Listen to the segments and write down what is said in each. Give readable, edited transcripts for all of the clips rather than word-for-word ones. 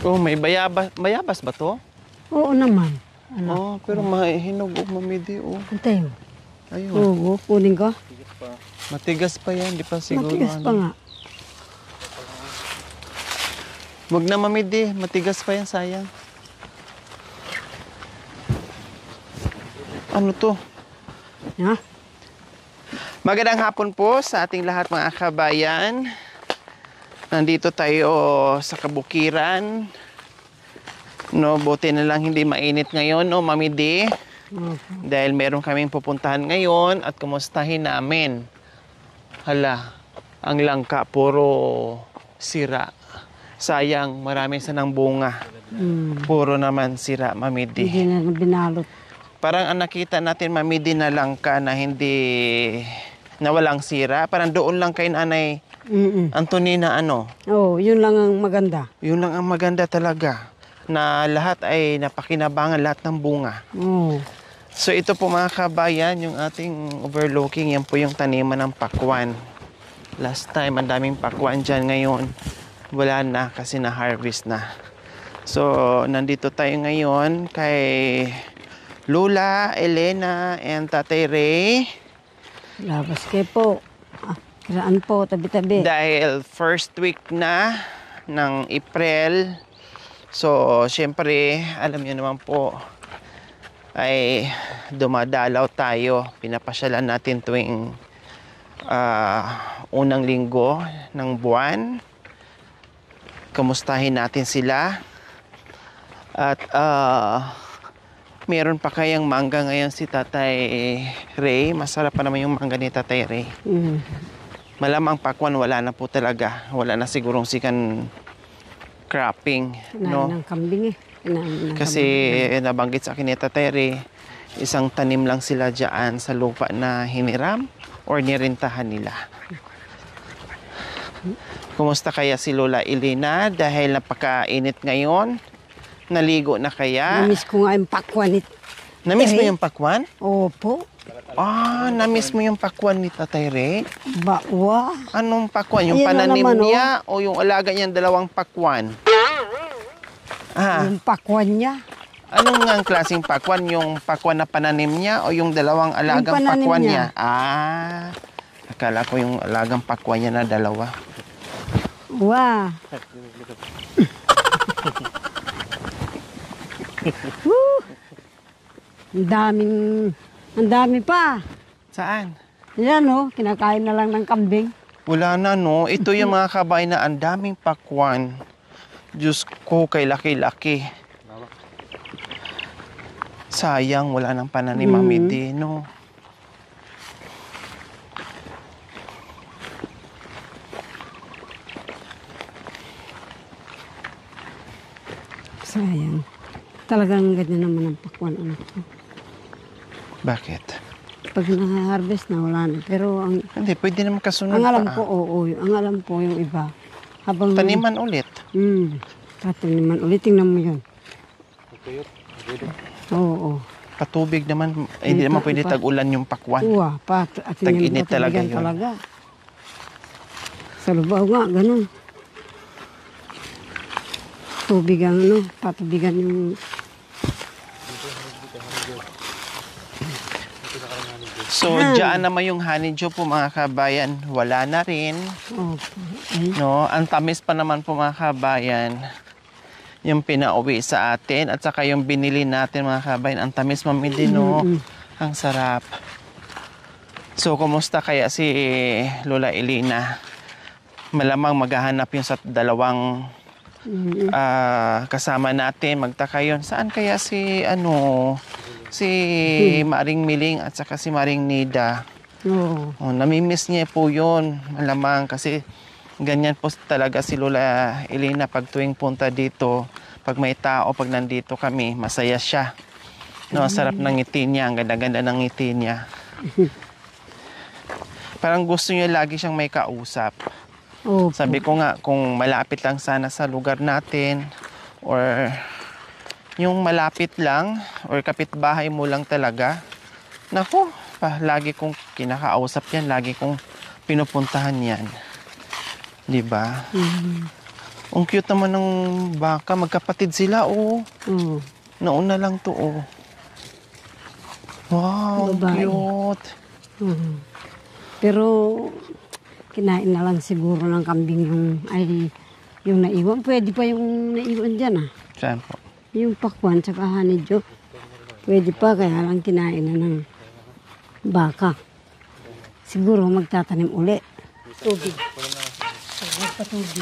Oh, may bayabas ba to? Oo naman. Oh, pero mahihinog mamidi oh. Antay. Ayun. Oo, kunin ko. Matigas pa yan, di pa siguro. Matigas pa nga. Wag na mamidi, matigas pa yan, sayang. Ano to? Ha? Magandang hapon po sa ating lahat mga kabayan. Nandito tayo sa kabukiran. No, buti na lang hindi mainit ngayon, no, mamidi. Dahil meron kaming pupuntahan ngayon at kumustahin namin. Hala, ang langka puro sira. Sayang, marami sanang bunga. Puro naman sira, mamidi. Hindi na binalot. Parang ang nakita natin, mamidi na langka na hindi, na walang sira. Parang doon lang kay Nanay Antonina ano. Oo, yun lang ang maganda. Yun lang ang maganda talaga. Na lahat ay napakinabangan, lahat ng bunga. Oo. So ito po mga kabayan, yung ating overlooking, yan po yung taniman ng pakwan. Last time, ang daming pakwan dyan. Ngayon, wala na kasi na-harvest na. So, nandito tayo ngayon kay Lola, Elena, and Tatay Ray. Labas kayo po. Kiraan po, tabi-tabi. Dahil first week na ng April. So, syempre, alam niyo naman po, ay dumadalaw tayo. Pinapasyalan natin tuwing unang linggo ng buwan. Kamustahin natin sila. At meron pa kayang mangga ngayon si Tatay Ray. Masarap pa naman yung mangga ni Tatay Ray. Malamang pakwan wala na po talaga. Wala na sigurong sikan cropping. No? Ng kambing eh. Kasi nabanggit sa akin ni Tatay Ray, isang tanim lang sila dyan sa lupa na hiniram or nirintahan nila. Kumusta kaya si Lola Elena dahil napakainit ngayon? Naligo na kaya? Namiss ko nga yung pakwan. Namiss mo yung pakwan? Opo. Namiss mo yung pakwan ni Tatay Ray? Bakwa. Anong pakwan? Yung Ayan pananim naman, niya o yung alaga niyang dalawang pakwan? Yung pakwan niya. Anong nga klaseng pakwan? Yung pakwan na pananim niya o yung dalawang alagang pananim pakwan niya. niya? Akala ko yung alagang pakwan niya na dalawa. Wow. Woo! Ang dami pa. Saan? Yan oh, kinakain na lang ng kambing. Wala na no. Ito yung mga kabayan na ang daming pakwan. Diyos ko, kay laki-laki. Sayang, wala nang pananim mamidi, no? Sayang. Talagang ganyan naman ang pakwan, anak ko. Bakit? Pag na-harvest na, wala na. Pero ang Hindi, pwede naman kasunod alam pa. ko, oo. Ang alam ko yung iba. Habang Taniman ulit. Taniman ulit. Tingnan mo yun. Oo. Patubig naman. Hindi naman pwede tag-ulan yung pakwan. Uwa, Tag-init talaga yun. Sa lubaw nga, ganun. Tubigan, patubigan yung... So, dyan naman yung honeydew po mga kabayan. Wala na rin. No? Ang tamis pa naman po mga kabayan. Yung pinauwi sa atin. At saka yung binili natin mga kabayan. Ang tamis mamili, no? Ang sarap. So, kumusta kaya si Lola Elena? Malamang maghahanap yung sa dalawang kasama natin. Magtaka yun. Saan kaya si Maring Miling at saka si Maring Nida? Namimiss niya po yun. Malamang kasi ganyan po talaga si Lola Elena pag tuwing punta dito. Pag may tao, pag nandito kami, masaya siya. No, sarap ng ngiti niya. Ang ganda-ganda ng ngiti niya. Parang gusto niya lagi siyang may kausap. Sabi ko nga, kung malapit lang sana sa lugar natin or yung malapit lang or kapitbahay mo lang talaga, naku, lagi kong kinakausap yan, lagi kong pinupuntahan yan. Diba? Ang cute naman ng baka. Magkapatid sila, oh. Oo. Nauna lang to, oh. Wow, ang Babae. cute. Mhm. Pero kinain na lang siguro ng kambing yung naiwan. Pwede pa yung naiwan dyan ah. Saan po? Yung pakwan sa honeydew. Pwede pa kaya lang kinain na ng baka. Siguro magtatanim uli. Tubig. Magpatubig.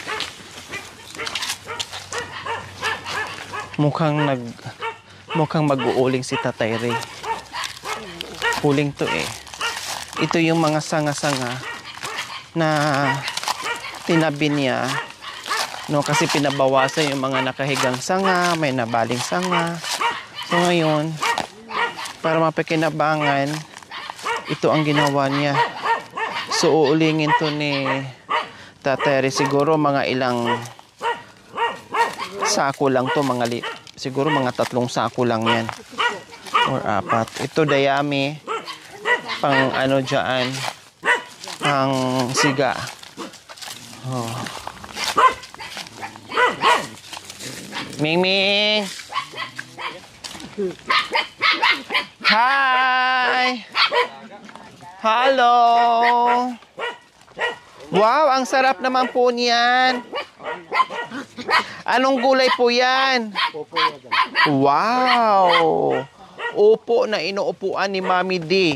Mukhang mag-uuling si Tatay Ray. Uling to eh. Ito yung mga sanga-sanga na tinabi niya. No, kasi pinabawasan yung mga nakahigang sanga, may nabaling sanga. So ngayon, para mapakinabangan, ito ang ginawa niya. So uulingin to ni Tatay Ray. Siguro mga ilang sako lang to, siguro mga 3 sako lang yan. Or 4. Ito dayami, pang ano dyan, pang siga. Oh. Ming! Hi! Hello! Wow, ang sarap naman po niyan. Anong gulay po yan? Wow! Upo na inuupuan ni Mami D.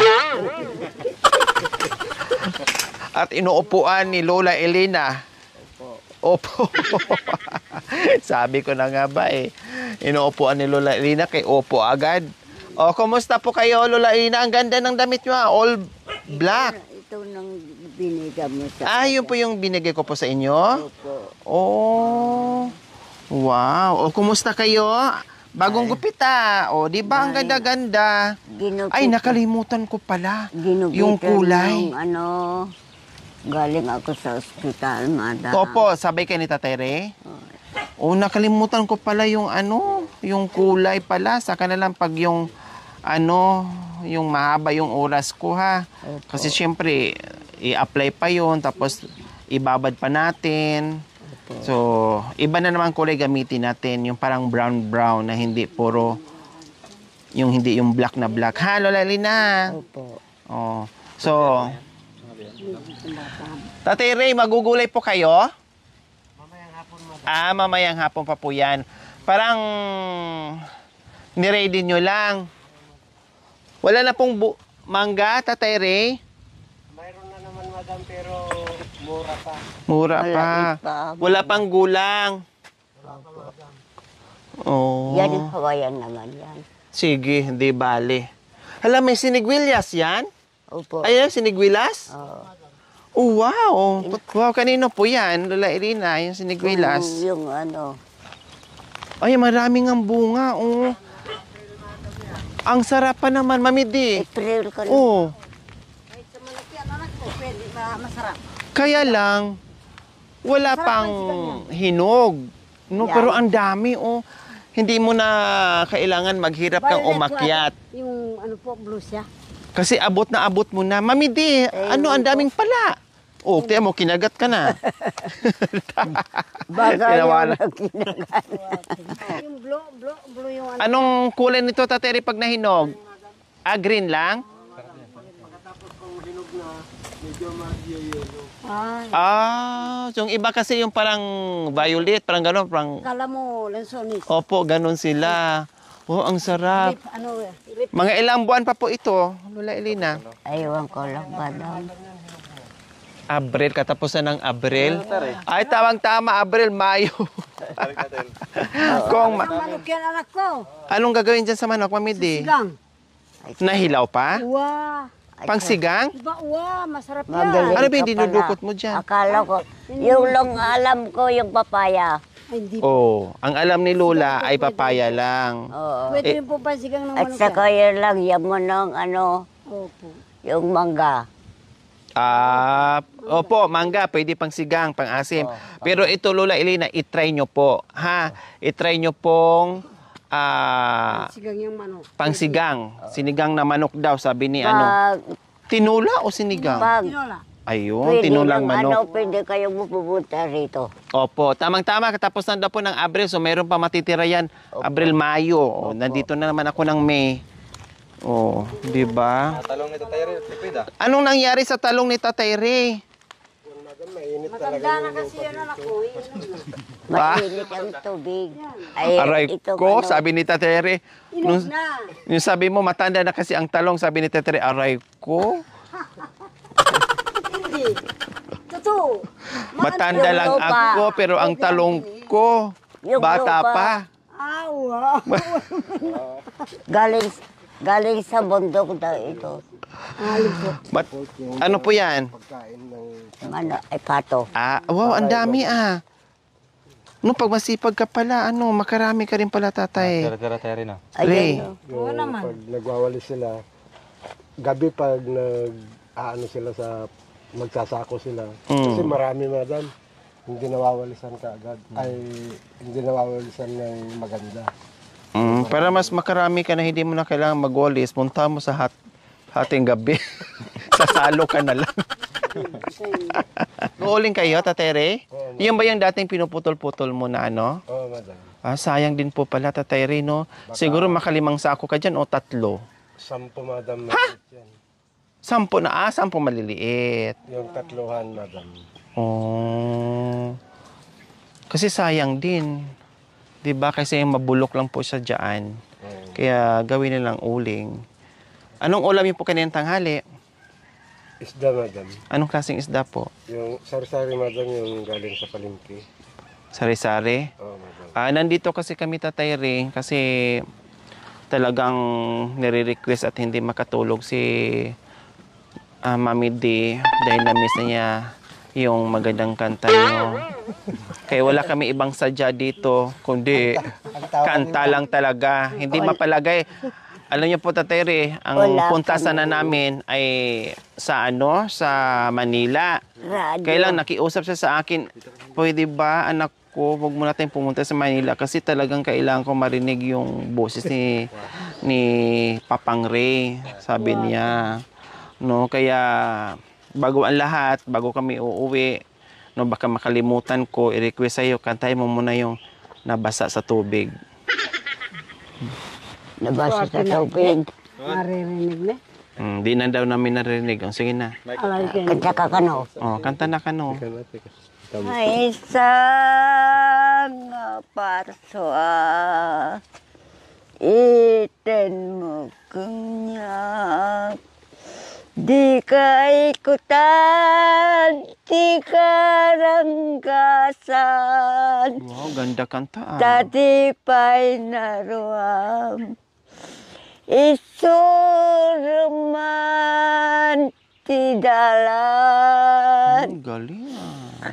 At inuupuan ni Lola Elena. Opo. Sabi ko na nga ba eh. Inuupuan ni Lola Elena kay Opo agad. O, kumusta po kayo, Lola Elena? Ang ganda ng damit nyo, all black. Ito nang binigay mo sa Yun po yung binigay ko po sa inyo? Opo. Oh. Wow. O, kumusta kayo? Bagong gupita. O, di ba ang ganda-ganda? Ay, nakalimutan ko pala. Yung kulay. Yung galing ako sa ospital, madam. Opo, sabay kayo ni Tatay Ray? O, nakalimutan ko pala yung yung kulay pala. Saka na lang pag yung yung mahaba yung oras ko ha. Opo. Kasi syempre, i-apply pa yon tapos ibabad pa natin. Opo. So, iba na naman kulay gamitin natin. Yung parang brown-brown na hindi puro, hindi yung black na black. Ha, Lola Lina? Opo. Oh. So, Tatay Ray, magugulay po kayo? Mamayang hapon, madam. Mamayang hapon pa po yan. Parang niready nyo lang. Wala na pong mangga, Tatay Ray? Mayroon na naman, madam, pero mura pa. Mura pa. Malapit pa. Wala pang gulang. Oh. Yan yung Hawaiian naman yan. Sige, hindi bale. Hala, may sinigwilyas yan? Opo. Ayan, sinigwilas? Oo. Oh, wow. Wow, kanino po yan, Lola Irina, yung sinigwilas? Yung Ay, maraming ang bunga, oh. Ang sarap pa naman, Mami D. April ka na. Oh. Sa malaki anak ko, pwede ba masarap? Kaya lang, wala pang hinog. No, Yan. pero ang dami, oh. Hindi mo na kailangan maghirap kang umakyat. Yung blue siya. Kasi abot na abot mo na. Mami D, ang daming pala. Oh, tiyan mo, kinagat ka na. Bagay Tinawala. yung kinagat. Yung blue yung Anong kulay nito, Tateri, pag nahinog? Green lang? So yung iba kasi yung parang violet, parang gano'n, parang... Kala mo, lansonis. Opo, gano'n sila. Oh, ang sarap. Rip. Mga ilang buwan pa po ito, Lola Elena? Aywan ko lang, madam. Abril, katapusan ng Abril. Ay, tawang-tama, Abril, Mayo. Manok yan anak ko. Anong gagawin dyan sa manok, Mami D? Sigang. Nahilaw pa? Uwa. Pangsigang? Diba, uwa, masarap yan. Magaling Ano ba yung ka dinudukot pala. mo dyan? Akala ko, yung lang alam ko yung papaya. Ay, hindi. Oh, ang alam ni Lola ay papaya lang. Oo. Pwede rin po pansigang ng At manok saka yun lang, yan mo ng Opo. yung mangga. Opo, mangga, pwede pang sigang, pang asim. Pero ito, Lola Elena, itry nyo po. Ha? Itry nyo pong Sigang yung manok. pangsigang. Sinigang na manok daw, sabi ni Pag, Tinula o sinigang? pag, Tinola. Ayun, tinulang manok. Pwede kayong pupunta rito. Opo, tamang-tama. Katapos na daw po ng Abril, so mayroon pa matitira yan. Opo. Abril, Mayo. O, Opo. nandito na naman ako ng May. O, di ba? Talong nito tayo rin, tipid ah. Anong nangyari sa talong ni Tatay Ray? Matanda na kasi yun anak ko. Mainit ang tubig. Ay, Aray ito, ko, ano, sabi ni Tatay Ray. Nung, Na. yung sabi mo, matanda na kasi ang talong, sabi ni Tatay Ray, aray ko. Hindi. Totoo. Matanda yung lang lupa. ako, pero ang talong ko, Yung bata lupa. pa. Awa. galing sa bundok daw ito. Ano po yan? Pato. Ah, wow, ang dami ah. No, pag masipag ka pala, makarami ka rin pala, Tatay. Tira-tira tayo rin ah. Ray. Ayun. Oo naman. Pag nagwawalis sila, gabi pag sila sa magsasako sila. Kasi marami, madam. Hindi nawawalisan ka agad. Ay, hindi nawawalisan ng maganda. Para mas makarami ka na hindi mo na kailangan magwalis, punta mo sa hating gabi. Sasalo ka na lang. Uuling kayo, Tatay Ray? Yan ba yung dating pinuputol-putol mo na ano? Oo, madam. Ah, sayang din po pala, Tatay Ray, no? Siguro makalimang sako ka dyan o 3. 10, madam. Ha? Yan. 10 na, 10 maliliit. Yung 3, madam. Oh. Kasi sayang din. 'Di ba? Kasi mabulok lang po siya diyan. Kaya gawin nilang uling. Anong ulam niyo po kaninang tanghali? Isda, madam. Anong klaseng isda po? Yung sari-sari, madam, yung galing sa palengke. Sari-sari? Oo, madam. Nandito kasi kami, Tatay Ray, kasi talagang nire-request at hindi makatulog si Mami D dahil na-miss na niya yung magandang kanta niyo. Kaya wala kami ibang sadya dito, kundi kanta lang talaga. Hindi mapalagay. Alam niyo po, Tatay Ray, ang Wala puntasan na namin ay sa Manila. Radio. Kailan nakiusap siya sa akin, pwede ba anak ko, wag muna tayong pumunta sa Manila kasi talagang kailangan ko marinig yung boses ni Papang Ray, sabi niya. No, kaya bago ang lahat, bago kami uuwi, no, baka makalimutan ko, i-request sa'yo, kantahin mo muna yung Nabasa sa Tubig. Nabasa sa tubig. Maririnig na. Di na daw namin narinig. Oh, sige na. Alay kayo. Kanta ka kano. Oh, kanta na ka, no? Ay isang parsoa, iten mo kunyak. Di ka ikutan, di ka ranggasan. Wow, ganda kanta ah. Tadi pa'y naruam, isuruman ti dalan. Galing ah.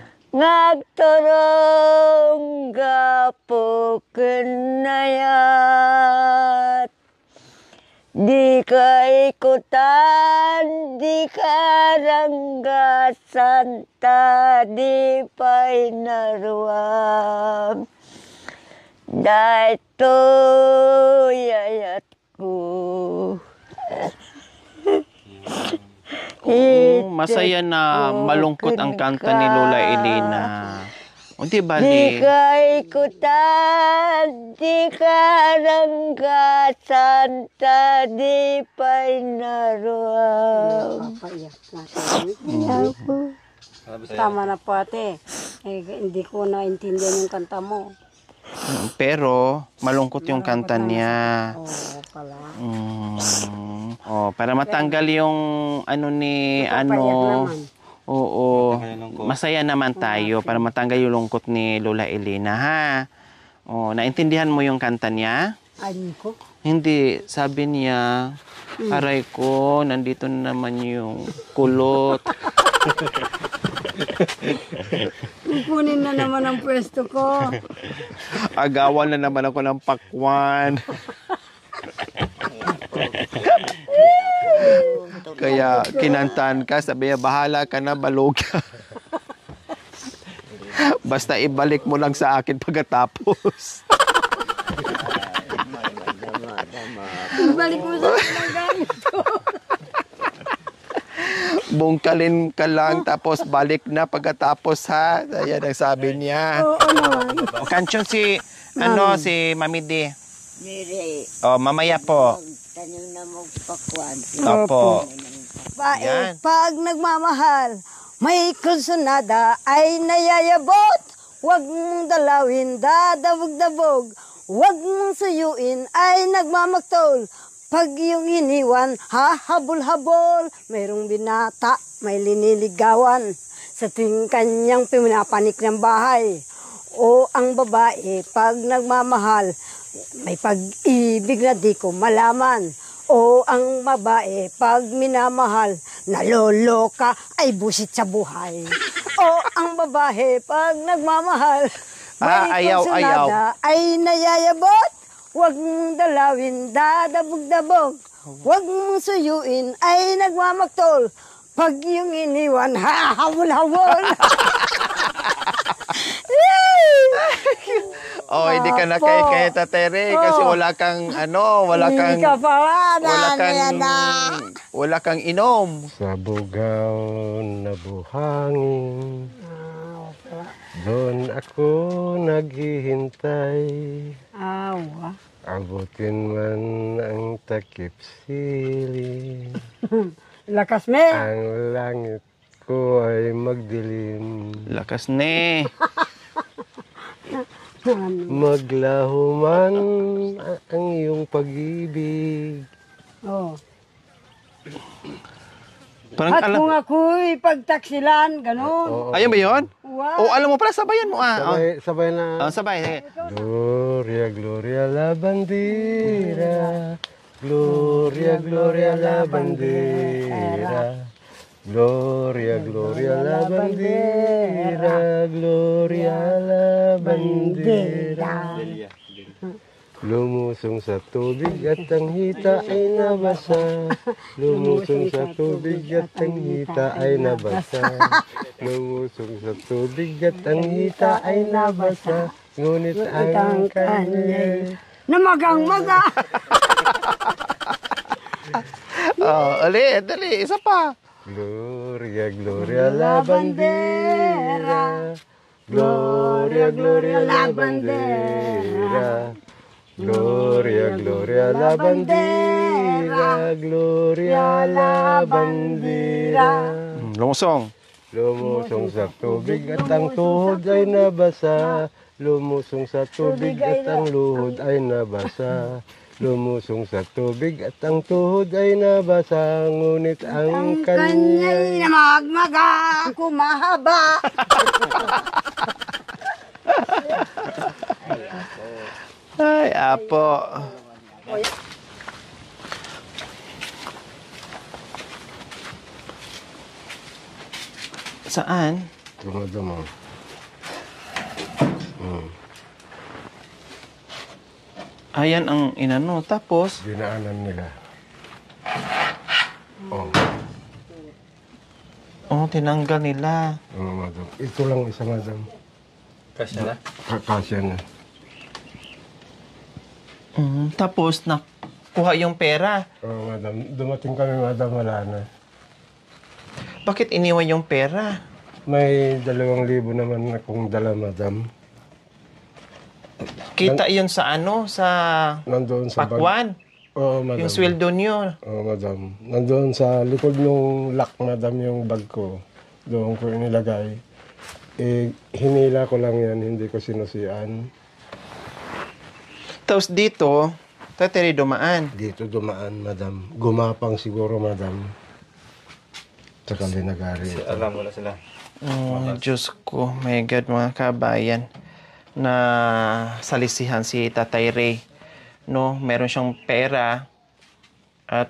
Ngagturong gapo kenayat. Di ka ikutan, di ka ranggasan, tadi pa'y naruam. Dahito yayat ko. Oo, masaya na malungkot ang kanta ni Lola Elena. O di ba, Di ka ikutan, di ka ranggasan, tadi pa'y naruam. Papaiyak na. Tama na po ate. Hindi ko naintindihan yung kanta mo. Pero malungkot yung kanta niya. Oo pala. Oh, para matanggal yung Papaiyak naman. Oo. Masaya naman tayo para matanggal yung lungkot ni Lola Elena, ha? Oh, naintindihan mo yung kanta niya? Ay ko. Hindi, sabi niya, aray ko, nandito na naman yung kulot. Kukunin na naman ang pwesto ko. Agawan na naman ako ng pakwan. Kaya kinantahan ka, sabi niya, bahala ka na, balog ka. Basta ibalik mo lang sa akin pagkatapos. Ibalik mo sa akin ang gamit ko. bungkalin ka lang tapos balik na pagkatapos ha. Ayan ang sabi niya. Oo naman. Kanchon si si Mami D. Mire, Oh, mamaya po. tanim na magpakwan. Opo. Bae, Yan. pag nagmamahal, may kursunada ay nayayabot. Huwag mong dalawin, dadabog-dabog. Huwag mong suyuin, ay nagmamaktol. Pag iyong iniwan, hahabol-habol. Mayroong binata, may liniligawan. Sa tuwing kanyang pinapanik ng bahay. O ang babae, pag nagmamahal, may pag-ibig na di ko malaman. O ang babae, pag minamahal, naloloka ay busit sa buhay. O ang babae, pag nagmamahal, may Ayaw, kursunada ay nayayabot. Huwag mong dalawin, dadabog-dabog. Huwag mong suyuin, ay nagmamaktol. Pag yung iniwan, habol-habol. Oh, hindi ka na kay Tatay Ray kasi wala kang wala kang Hindi ka pala, wala kang inom. Sa bugaw na buhangin, doon ako naghihintay. Awa. Abutin man ang takip siling, Lakas me. ang langit ko ay magdilim. Lakas ne. Maglaho man ang iyong pag-ibig. Oh. Parang At kung ako'y pagtaksilan, gano'n. Ayun ba 'yon? Wow. Oh, alam mo pala sabayan mo Sabay, sabay na. Oh, sabay. Sige. Gloria, Gloria la bandera. Gloria, Gloria la bandera. Gloria, Gloria la bandera. Gloria la bandera. Lumusong sa tubig at ang hita ay nabasa. Lumusong sa tubig at ang hita ay nabasa. Lumusong sa tubig at ang hita ay nabasa. Ngunit ang kanya'y Namagang-maga. Oh, dali, isa pa. Gloria, Gloria la bandera. Gloria, Gloria la bandera. Gloria, Gloria la bandera. Gloria la bandera. Lumusong. Lumusong sa tubig at ang tuhod ay nabasa. Lumusong sa tubig at ang luhod ay nabasa. Lumusong sa tubig at ang tuhod ay nabasa. Ngunit ang kanya'y Kanya'y namagmaga, kumahaba. Ay, apo. Saan? dumadamo. Ayan ang inano. Tapos, Dinaanan nila. Oh, tinanggal nila. madam. Ito lang isa, madam. Kasya na? Kakasya na. Tapos, nakuha yung pera. Madam. Dumating kami, madam. Wala na. Bakit iniwan yung pera? May 2,000 naman akong dala, madam. Kita yun sa sa Nandoon sa bag. pakwan. Oo, madam. Yung sweldo nyo. Oo, madam. Nandoon sa likod ng lock, madam, yung bag ko. Doon ko inilagay. Hinila ko lang yan, hindi ko sinusian. Tapos dito, tatiri dumaan. Dito dumaan, madam. Gumapang siguro, madam. Tsaka linagari. Alam mo na sila. Oh, Diyos ko, my God, mga kabayan, na salisihan si Tatay Ray. No, meron siyang pera at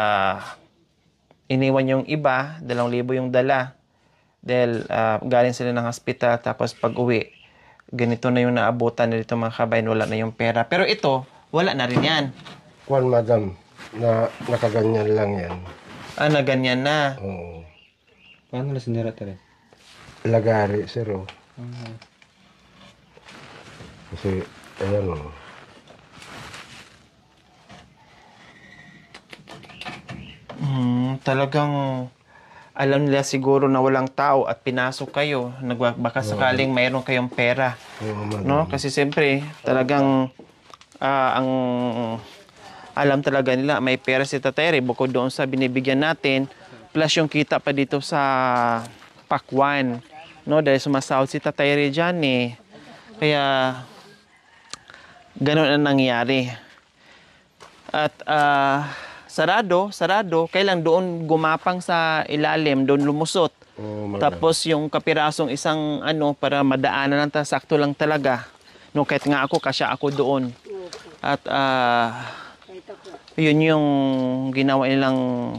iniwan yung iba, 2,000 yung dala. Dahil galing sila ng hospital, tapos pag uwi, ganito na yung naabutan nito mga kabayan, wala na yung pera. Pero ito, wala na rin yan. Kwan, madam, na nakaganyan lang yan. Na ganyan na. Oo. Paano na sinira tayo? Lagari, sir, oh. Kasi, ayan, oh. Talagang, alam nila siguro na walang tao at pinasok kayo. Baka sakaling mayroon kayong pera. Oo, madam. No? Kasi siyempre, talagang ang alam talaga nila, may pera si Tatay Ray bukod doon sa binibigyan natin, plus yung kita pa dito sa Pakwan. No? Dahil sumasahod si Tatay Ray dyan eh. Kaya, ganun ang nangyari. At sarado, kailang doon gumapang sa ilalim, doon lumusot. Oo, madam. Tapos yung kapirasong isang para madaanan lang sakto lang talaga. No, kahit nga ako, kasya ako doon. At yun yung ginawa nilang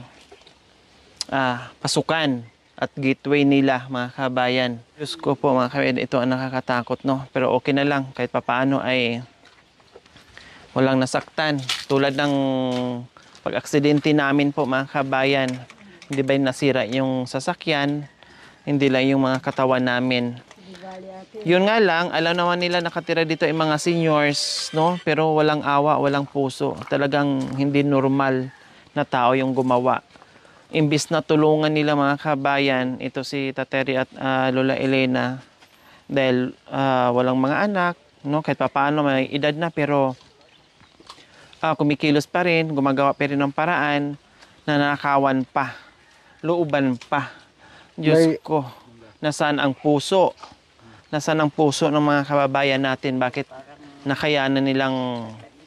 pasukan at gateway nila, mga kabayan. Diyos ko po, mga kabayan, ito ang nakakatakot, no? Pero okay na lang, kahit papaano ay walang nasaktan. Tulad ng pag-aksidente namin po, mga kabayan, hindi ba nasira yung sasakyan, hindi lang yung mga katawan namin. Yun nga lang, alam naman nila nakatira dito yung mga seniors, no? Pero walang awa, walang puso. Talagang hindi normal na tao yung gumawa. Imbis na tulungan nila, mga kabayan, ito si Tateri at Lola Elena, dahil walang mga anak, no? Kahit papaano may edad na, pero kumikilos pa rin, gumagawa pa rin ng paraan, nanakawan pa, looban pa. Diyos ko, nasaan ang puso? Nasaan ang puso ng mga kababayan natin? Bakit nakayanan nilang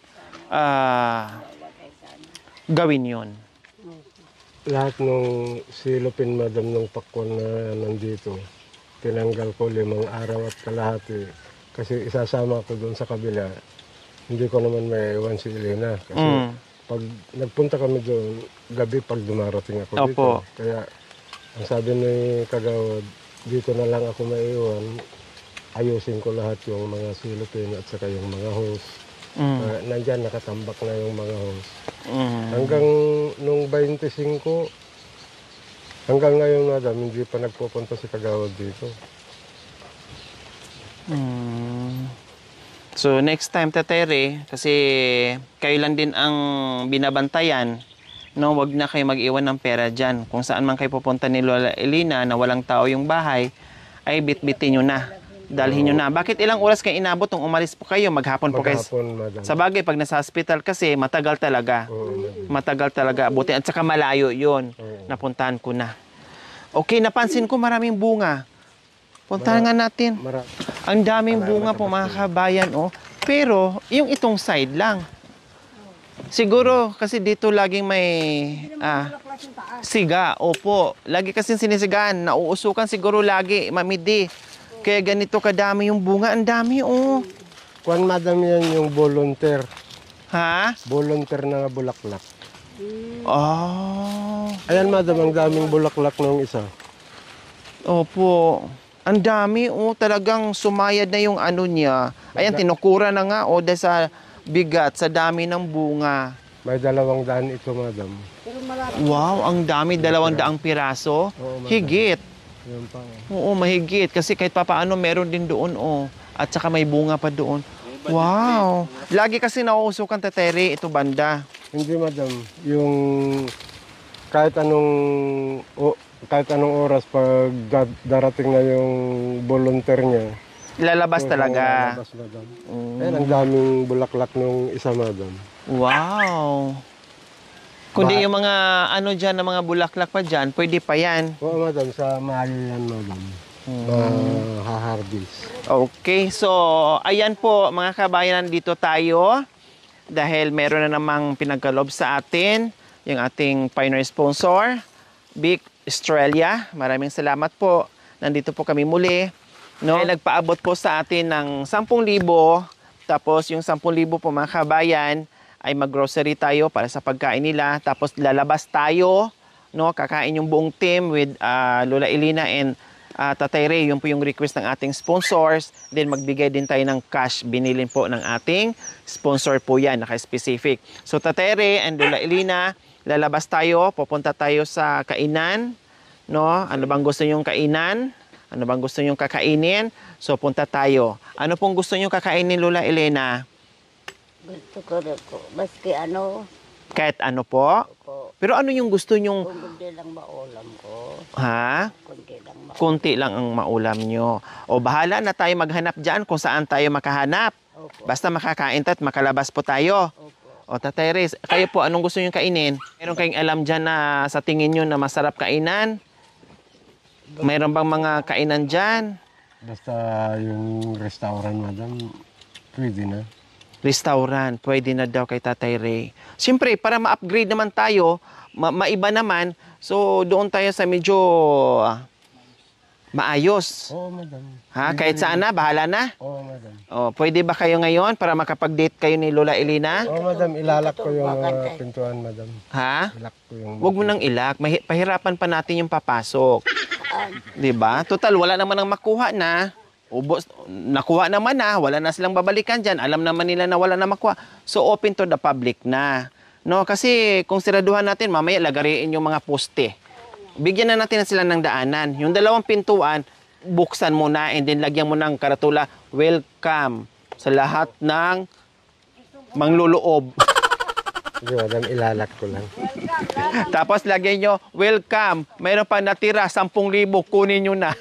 gawin yon? Lahat ng silupin, madam, ng Pakwan na nandito, tinanggal ko 5 araw at kalahati. Kasi isasama ko doon sa kabila. Hindi ko naman may iwan si Elena. Kasi pag nagpunta kami doon, gabi pag dumarating ako dito. Opo. Kaya ang sabi ni Kagawad, dito na lang ako maiwan. Ayusin ko lahat yung mga silupin at saka yung mga hose. Nandyan, nakatambak na yung mga hose. Hanggang nung 25, hanggang ngayon, madam, hindi pa nagpupunta si Kagawad dito. So next time, Tatay Ray, kasi kayo lang din ang binabantayan, no, wag na kayo mag-iwan ng pera dyan. Kung saan man kayo pupunta ni Lola Elena na walang tao yung bahay, ay bitbitin nyo na. Dalhin nyo na. Bakit ilang oras kayo inabot nung umalis po kayo? Maghapon po kayo? Maghapon, madam. Sa bagay, pag nasa hospital kasi, matagal talaga. Oo, madam. Matagal talaga. Buti, at saka malayo yun. Napuntahan ko na. Okay, napansin ko maraming bunga. Puntahan nga natin. Ang daming bunga po, mga kabayan, oh. Pero, yung itong side lang. Siguro, kasi dito laging may siga. Opo. Lagi kasi sinisigaan. Nauusukan siguro lagi. Mamidi. Kaya ganito kadami yung bunga. Ang dami, oh. Kuwan, madam, yan yung volunteer. Ha? Volunteer na bulaklak. Oh. Ayan, madam, ang daming bulaklak ng isa. Opo. Ang dami, oh. Talagang sumayad na yung ano niya. Ayan, tinukura na nga, oh. Dahil sa bigat, sa dami ng bunga. May 200 ito, madam. Wow, ang dami. 200 piraso. Oo, madam. Higit. Yan pa. Oo, mahigit. Kasi kahit papaano, meron din doon, oh. At saka may bunga pa doon. Wow. Lagi kasi nauusukan, Tatay Ray, ito banda. Hindi, madam. Yung kahit anong oras pag darating na yung volunteer niya. Lalabas talaga. Lalabas, madam. Ayan, ang daming bulaklak nung isa, madam. Wow. Kundi yung mga ano dyan, na mga bulaklak pa dyan, pwede pa yan. Oo, madam. Sa mahal yan, madam. Haharbis. Okay, so ayan po mga kabayan, dito tayo. Dahil meron na namang pinagkalob sa atin, yung ating pioneer sponsor, Big Australia. Maraming salamat po. Nandito po kami muli. No? Ay, nagpaabot po sa atin ng 10,000. Tapos yung 10,000 po mga kabayan, ay mag-grocery tayo para sa pagkain nila. Tapos lalabas tayo, no? Kakain yung buong team with Lola Elena and Tatay Ray. Yun po yung request ng ating sponsors. Then magbigay din tayo ng cash. Binilin po ng ating sponsor po yan, naka-specific. So Tatay Ray and Lola Elena, lalabas tayo, pupunta tayo sa kainan. No? Ano bang gusto nyong kainan? Ano bang gusto nyong kakainin? So punta tayo. Ano pong gusto nyong kakainin, Lola Elena? Gusto ko rin po. Maski ano. Kahit ano po? Po. Pero ano yung gusto nyong, Kundi lang maulam ko. ha? Kundi lang Konti lang ang maulam nyo. O bahala na tayo maghanap dyan kung saan tayo makahanap. Opo. Basta makakain at makalabas po tayo. O Tatay Riz, kayo po, anong gusto nyo kainin? Meron kayong alam dyan na sa tingin nyo na masarap kainan? Mayroon bang mga kainan dyan? Basta yung restaurant, madam, pwede na. Restaurant, pwede na daw kay Tatay Ray. Siyempre, para ma-upgrade naman tayo, maiba naman, so doon tayo sa medyo maayos. Oo, madam. Ha? Kahit saan na, bahala na. Oo, madam. O, pwede ba kayo ngayon para makapag-date kayo ni Lola Elena? Oo, madam. Ilalak ko yung pintuan, madam. Ha? Ilak ko yung... Huwag mo nang ilak. Pahirapan pa natin yung papasok. 'Di ba? Total, wala naman ang makuha na. Ubos, nakuha naman na. Wala na silang babalikan dyan. Alam naman nila na wala na makuha. So, open to the public na. No? Kasi kung siraduhan natin, mamaya lagariin yung mga poste. Bigyan na natin sila ng daanan. Yung dalawang pintuan, buksan mo na and then lagyan mo ng karatula, welcome sa lahat ng mangluloob. Sige, madam. Ilalak ko lang. Tapos lagyan nyo, welcome. Mayroon pa natira, 10,000, kunin nyo na.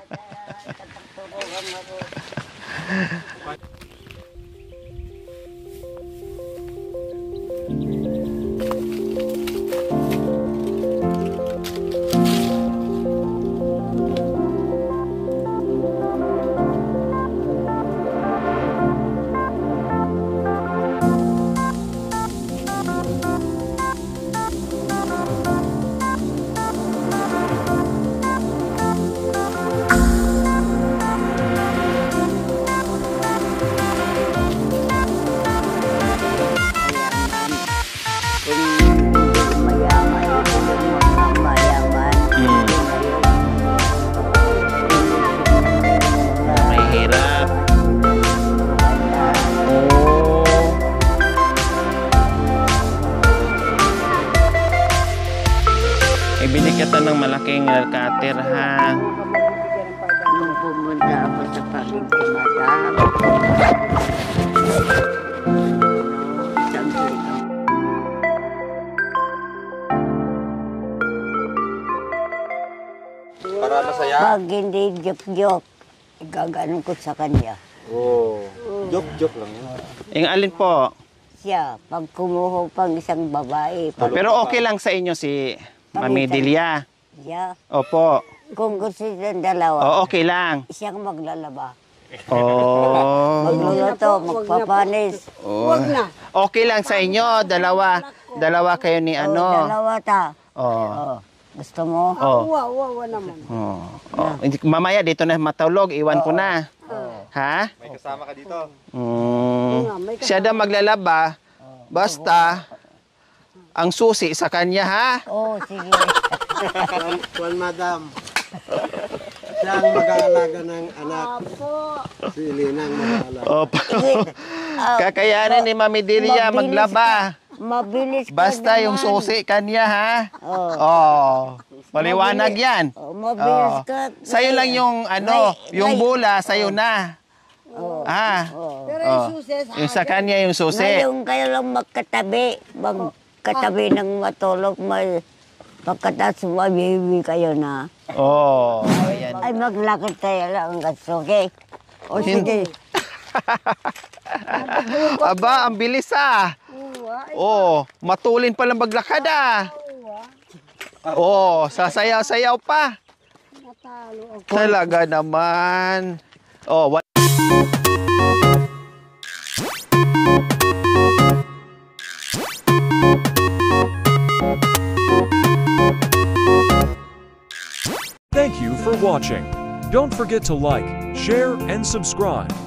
Mahirap. Ibili kita ng malaking cutter, ha? Nung pumunta ako sa palengke, madam. Isang kilo. Para masaya. Pag hindi joke-joke, igaganon ko sa kanya. Oo. Joke lang yun. Yung alin po? Siya, pag kumuha pang isang babae, Pero okay lang sa inyo si Mami Delia. siya, Opo. kung gusto silang dalawa, O, okay lang. siyang maglalaba. Oh. Magluluto, magpapanis. Huwag na. Okay lang sa inyo, dalawa. Dalawa kayo ni ano. Dalawa ta. Oh. Oh, gusto mo? Oh. Oh. Oh. Mamaya dito na matulog, iwan ko na. Ha? May kasama ka dito. Siya daw maglalaba. Basta ang susi sa kanya, ha? Oh, sige. Tuan, madam. Siya ang mag-aalaga ng anak. Si Elena ang mag-aalaga. Opo. Kakayanin ni Mami Delia maglaba. Mabilis ka Basta yung naman. susi kanya, ha? Oh. Oh. Maliwanag yan. Oh, mabilis Oh. ka. Sa'yo lang yung ano, yung bula, sa'yo na. Ah. Oh. Yung sa kanya yung susi. Ngayon kayo lang magkatabi. Magkatabi ng matulog. Pagkatapos mabibi kayo na. Oh. Ayan. Ay, maglakad tayo lang. Okay? O sige. Aba, ang bilis ah. Oh, matulin pa lang maglakad ah. Oh, sasayaw-sayaw pa. Talaga naman. Oh, Thank you for watching. Don't forget to like, share, and subscribe.